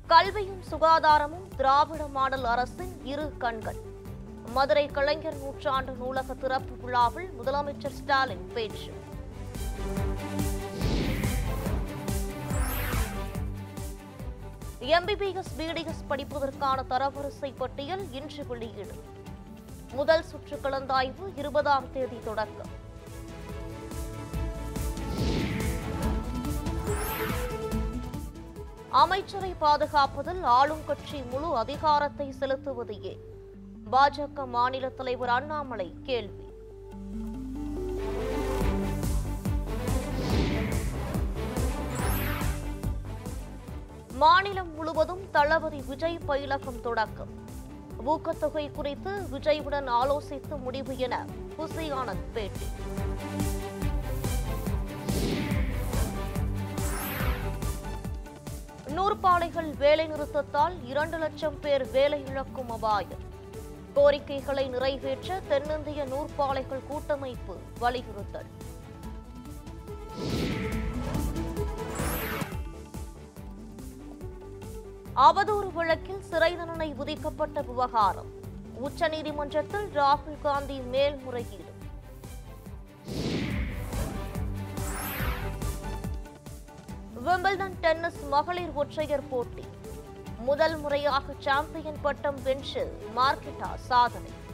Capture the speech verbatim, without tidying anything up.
கல்வியும் சுகாதாரமும் திராவிட மாடல் அரசின் இரு கண்கள். மதுரை கலைஞர் நூற்றாண்டு நூலக திறப்பு விழாவில் முதலமைச்சர் ஸ்டாலின் பேச்சு. எம்பிபிஎஸ் பிடிஎஸ் படிப்பதற்கான தரவரிசை பட்டியல் இன்று வெளியீடு. முதல் சுற்று கலந்தாய்வு இருபதாம் தேதி தொடக்கம். அமைச்சரை பாதுகாப்பதில் ஆளும் கட்சி முழு அதிகாரத்தை செலுத்துவது ஏன்? பாஜக மாநில தலைவர் அண்ணாமலை கேள்வி. மாநிலம் முழுவதும் தளபதி விஜய் பயிலகம் தொடக்கம். ஊக்கத்தொகை குறித்து விஜயுடன் ஆலோசித்து முடிவு என புசி ஆனந்த் பேட்டி. நூற்பாலைகள் வேலைநிறுத்தத்தால் இரண்டு லட்சம் பேர் வேலை இழக்கும் அபாயம். கோரிக்கைகளை நிறைவேற்ற தென்னிந்திய நூற்பாலைகள் கூட்டமைப்பு வலியுறுத்தல். அவதூறு வழக்கில் சிறை தண்டனை விதிக்கப்பட்ட விவகாரம். உச்சநீதிமன்றத்தில் ராகுல் காந்தி மேல்முறையீடு. விம்பிள்டன் டென்னிஸ் மகளிர் ஒற்றையர் போட்டி. முதல் முறையாக சாம்பியன் பட்டம் வென்று மார்க்கெட்டா சாதனை.